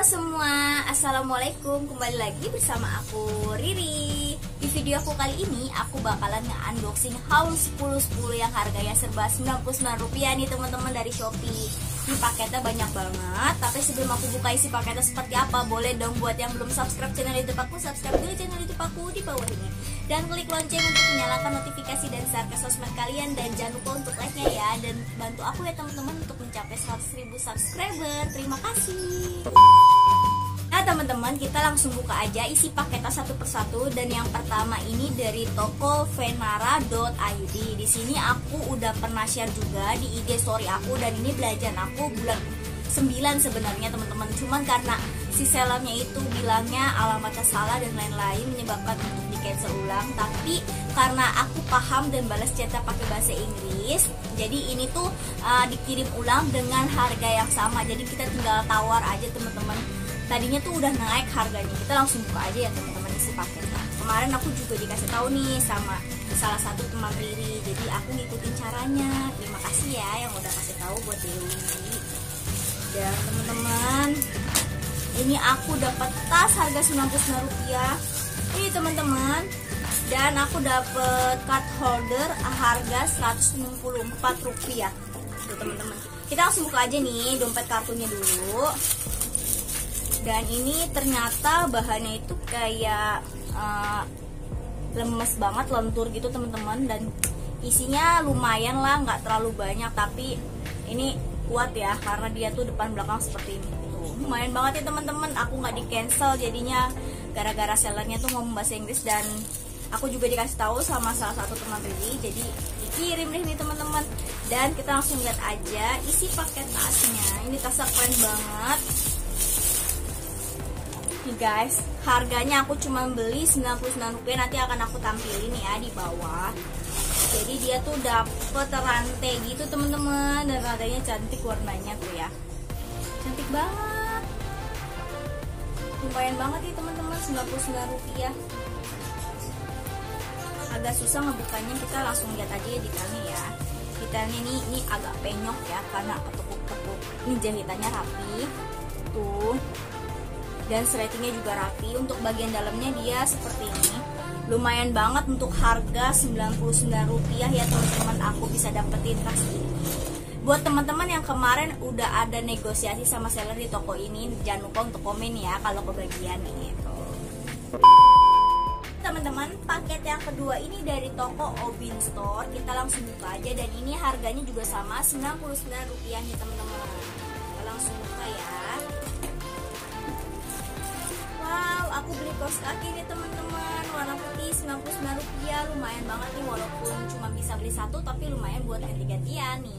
semua, assalamualaikum. Kembali lagi bersama aku Riri. Di video aku kali ini aku bakalan nge-unboxing haul 10-10 yang harganya serba Rp99 nih teman-teman dari Shopee. Ini paketnya banyak banget. Tapi sebelum aku buka isi paketnya seperti apa, boleh dong buat yang belum subscribe channel YouTube aku, subscribe dulu channel YouTube aku di bawah ini. Dan klik lonceng untuk menyalakan notifikasi dan share ke sosmed kalian. Dan jangan lupa untuk like-nya ya. Dan bantu aku ya teman-teman untuk mencapai 100.000 subscriber. Terima kasih. Nah teman-teman, kita langsung buka aja isi paketnya satu persatu. Dan yang pertama ini dari toko venara.id. Di sini aku udah pernah share juga di IG story aku, dan ini belanjaan aku bulan 9 sebenarnya teman-teman. Cuman karena si sellernya itu bilangnya alamatnya salah dan lain-lain, menyebabkan untuk di cancel ulang. Tapi karena aku paham dan balas chatnya pakai bahasa Inggris, jadi ini tuh dikirim ulang dengan harga yang sama. Jadi kita tinggal tawar aja teman-teman. Tadinya tuh udah naik harganya, kita langsung buka aja ya teman-teman isi paketnya. Kemarin aku juga dikasih tahu nih sama salah satu teman Riri, jadi aku ngikutin caranya. Terima kasih ya yang udah kasih tahu buat Dewi. Dan teman-teman, ini aku dapat tas harga Rp99 ini teman-teman. Dan aku dapat card holder harga Rp164 tuh teman-teman. Kita langsung buka aja nih dompet kartunya dulu. Dan ini ternyata bahannya itu kayak lemes banget, lentur gitu teman-teman. Dan isinya lumayan lah, nggak terlalu banyak, tapi ini kuat ya karena dia tuh depan belakang seperti ini. Tuh, lumayan banget ya teman-teman. Aku nggak di cancel jadinya gara-gara sellernya tuh ngomong bahasa Inggris, dan aku juga dikasih tahu sama salah satu teman Riri, jadi dikirim deh nih teman-teman. Dan kita langsung lihat aja isi paket tasnya. Ini tasnya keren banget. Nih guys, harganya aku cuma beli Rp99, nanti akan aku tampilin ya di bawah. Jadi dia tuh dapet rantai gitu teman-teman, dan rantainya cantik warnanya tuh ya. Cantik banget. Lumayan banget nih teman-teman, Rp99. Agak susah ngebukanya, kita langsung lihat aja ya detailnya ya. Detailnya ini agak penyok ya karena ketukuk-tekuk. Ini jahitannya rapi. Tuh. Dan sletingnya juga rapi. Untuk bagian dalamnya dia seperti ini. Lumayan banget untuk harga Rp99 ya teman-teman. Aku bisa dapetin tas ini. Buat teman-teman yang kemarin udah ada negosiasi sama seller di toko ini, jangan lupa untuk komen ya kalau kebagian gitu. Teman-teman, paket yang kedua ini dari toko Obin Store. Kita langsung buka aja, dan ini harganya juga sama Rp99 nih teman-teman. Kita langsung buka ya. Wow, aku beli kaos kaki nih teman-teman, warna putih Rp99. Lumayan banget nih, walaupun cuma bisa beli satu, tapi lumayan buat ganti-gantian nih.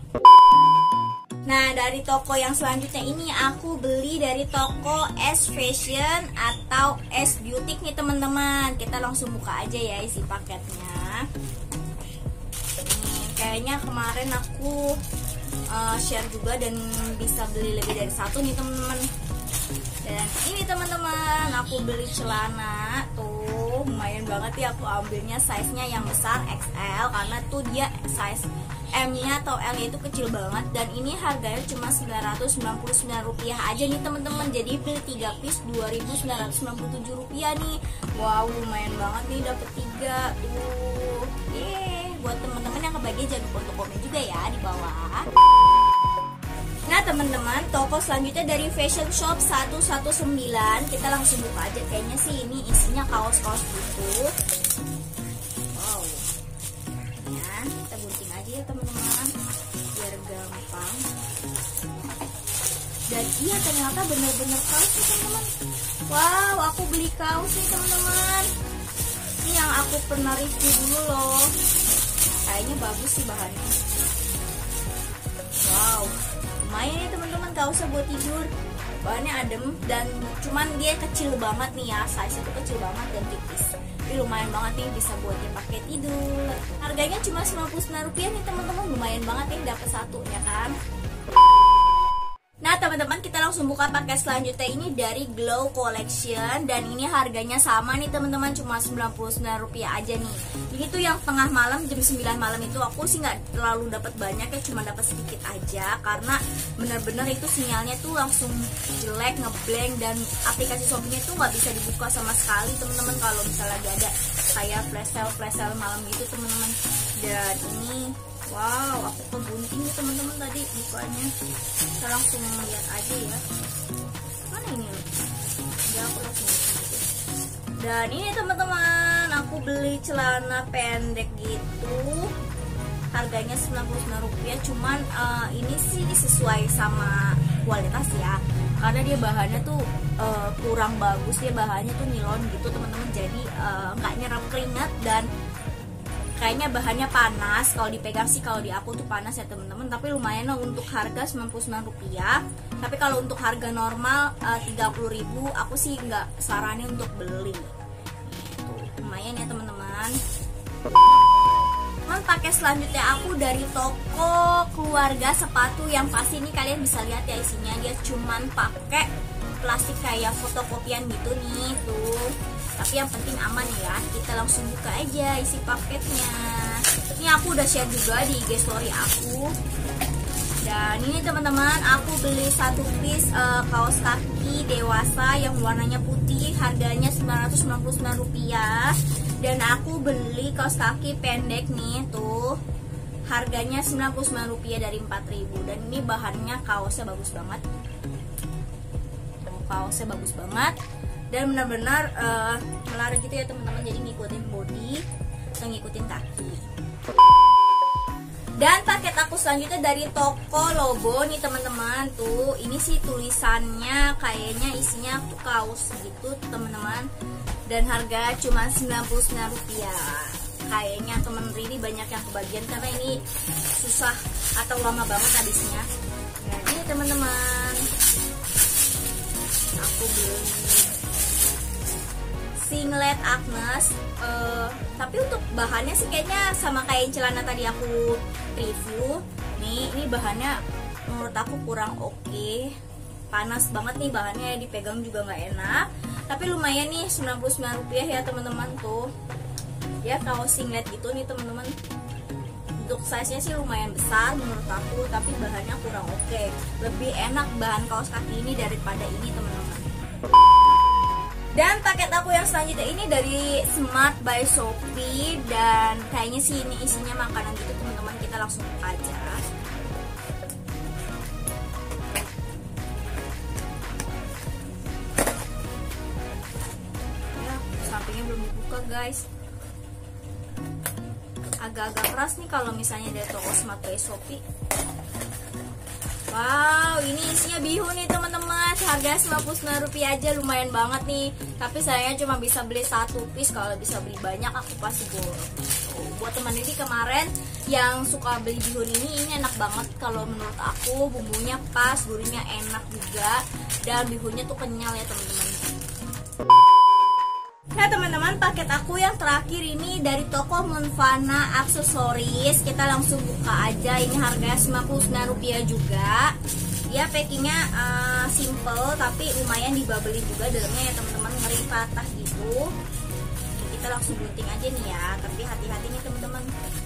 Nah, dari toko yang selanjutnya ini aku beli dari toko S Fashion atau S Beauty nih teman-teman. Kita langsung buka aja ya isi paketnya. Nih, kayaknya kemarin aku share juga dan bisa beli lebih dari satu nih teman-teman. Dan ini teman-teman, aku beli celana tuh lumayan banget ya. Aku ambilnya size-nya yang besar XL karena tuh dia size M-nya atau L-nya itu kecil banget. Dan ini harganya cuma Rp999 aja nih teman-teman. Jadi beli 3 piece Rp2.997 nih. Wow, lumayan banget nih dapet 3 tuh. Buat teman-teman yang kebagian jangan lupa untuk komen juga ya di bawah. Nah teman-teman, toko selanjutnya dari Fashion Shop 119. Kita langsung buka aja. Kayaknya sih ini isinya kaos-kaos gitu. Wow. Ya, kita gunting aja ya teman-teman, biar gampang. Dan iya ternyata bener-bener kaos nih teman-teman. Wow, aku beli kaos nih teman-teman. Ini yang aku pernah review dulu loh. Kayaknya bagus sih bahannya. Wow, lumayan ya teman-teman kaosnya buat tidur. Bahannya adem, dan cuman dia kecil banget nih ya, size itu kecil banget dan tipis. Tapi lumayan banget nih, bisa buat dia pakai tidur. Harganya cuma Rp99 nih teman-teman, lumayan banget nih dapat satu ya kan. Nah teman-teman, kita langsung buka paket selanjutnya ini dari Glow Collection. Dan ini harganya sama nih teman-teman, cuma Rp99 aja nih. Ini tuh yang tengah malam, jam 9 malam itu aku sih nggak terlalu dapat banyak ya, cuma dapat sedikit aja. Karena bener-bener itu sinyalnya tuh langsung jelek, ngeblank. Dan aplikasi Shopee-nya tuh nggak bisa dibuka sama sekali teman-teman, kalau misalnya lagi ada kayak flash sale malam gitu teman-teman. Dan ini wow, aku kegunting nih teman-teman tadi bukanya. Kita langsung lihat aja ya. Mana ini loh? Ya aku langsung lihat aja. Dan ini teman-teman, aku beli celana pendek gitu. Harganya Rp99, cuman ini sih sesuai sama kualitas ya. Karena dia bahannya tuh kurang bagus, dia bahannya tuh nilon gitu teman-teman. Jadi nggak nyerap keringat dan kayaknya bahannya panas. Kalau dipegang sih, kalau di aku tuh panas ya teman-teman. Tapi lumayan lah untuk harga Rp99. Tapi kalau untuk harga normal Rp30.000, aku sih nggak saranin untuk beli. Tuh, lumayan ya teman-teman. Pakai selanjutnya aku dari toko keluarga sepatu, yang pasti ini kalian bisa lihat ya isinya. Dia cuman pakai plastik kayak fotokopian gitu nih tuh. Tapi yang penting aman ya. Kita langsung buka aja isi paketnya. Ini aku udah share juga di IG story aku. Dan ini teman-teman, aku beli satu piece kaos kaki dewasa yang warnanya putih, harganya Rp999. Dan aku beli kaos kaki pendek nih tuh, harganya Rp99 dari Rp4.000. Dan ini bahannya, kaosnya bagus banget. Kaosnya bagus banget dan benar-benar menarik gitu ya teman-teman. Jadi ngikutin body atau ngikutin kaki. Dan paket aku selanjutnya dari toko Lobo nih teman-teman. Tuh, ini sih tulisannya kayaknya isinya tuh kaos gitu teman-teman. Dan harga cuma Rp99. Kayaknya temen Riri banyak yang kebagian karena ini susah atau lama banget habisnya. Dan ini teman-teman, aku beli singlet Agnes. Tapi untuk bahannya sih kayaknya sama kayak celana tadi aku review. Ini bahannya menurut aku kurang oke. Panas banget nih bahannya, dipegang juga nggak enak. Tapi lumayan nih Rp99 ya teman-teman tuh. Ya kaos singlet gitu nih teman-teman. Untuk size-nya sih lumayan besar menurut aku, tapi bahannya kurang oke. Lebih enak bahan kaos kaki ini daripada ini teman-teman. Dan paket aku yang selanjutnya ini dari Smart by Shopee. Dan kayaknya sih ini isinya makanan gitu teman-teman. Kita langsung buka aja. Ya, sampingnya belum dibuka guys. Agak-agak keras nih kalau misalnya dari toko Smart by Shopee. Wow, ini isinya bihun nih teman-teman. Harga Rp99 aja, lumayan banget nih. Tapi sayangnya cuma bisa beli satu piece. Kalau bisa beli banyak aku pasti borong. Buat teman ini kemarin yang suka beli bihun ini enak banget kalau menurut aku. Bumbunya pas, gurihnya enak juga, dan bihunnya tuh kenyal ya teman-teman. Nah teman-teman, paket aku yang terakhir ini dari toko Monfana Aksesoris. Kita langsung buka aja. Ini harganya Rp99 juga. Ya packingnya simple tapi lumayan dibabelin juga dalamnya ya teman-teman, ngeri patah gitu. Kita langsung gunting aja nih ya, tapi hati-hati nih teman-teman.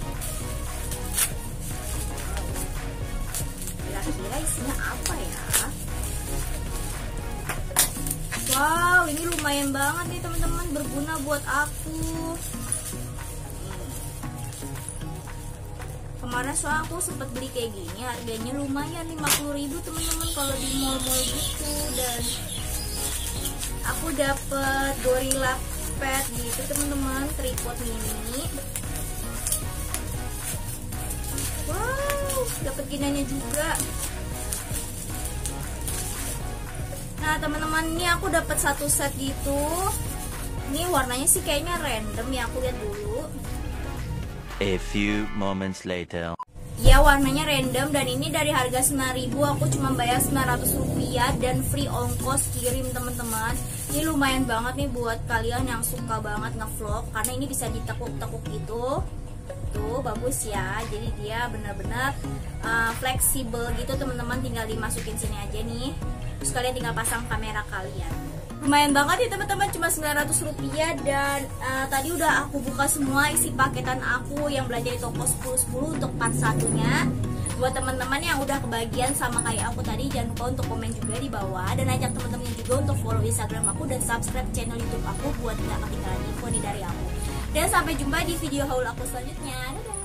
Kira-kira isinya apa ya? Wow, ini lumayan banget nih teman-teman, berguna buat aku. Kemarin soal aku sempat beli kayak gini, harganya lumayan Rp50.000 teman-teman kalau di mall-mall gitu. Dan aku dapet Gorilla Pad gitu teman-teman, tripod mini. Wow, dapet giniannya juga. Nah teman-teman, ini aku dapat satu set gitu. Ini warnanya sih kayaknya random ya, aku lihat dulu. A few moments later. Ya warnanya random, dan ini dari harga Rp9.000 aku cuma bayar Rp900 dan free ongkos kirim teman-teman. Ini lumayan banget nih buat kalian yang suka banget ngevlog, karena ini bisa ditekuk-tekuk gitu. gitu, bagus ya. Jadi dia benar-benar fleksibel gitu teman-teman, tinggal dimasukin sini aja nih. Terus kalian tinggal pasang kamera kalian. Lumayan banget ya teman-teman, cuma 900 rupiah. Dan tadi udah aku buka semua isi paketan aku yang belanja di toko 10.10 untuk part satunya. Buat teman-teman yang udah kebagian sama kayak aku tadi, jangan lupa untuk komen juga di bawah, dan ajak teman-teman juga untuk follow Instagram aku dan subscribe channel YouTube aku buat nggak ketinggalan info nih dari aku. Dan sampai jumpa di video haul aku selanjutnya. Dadah.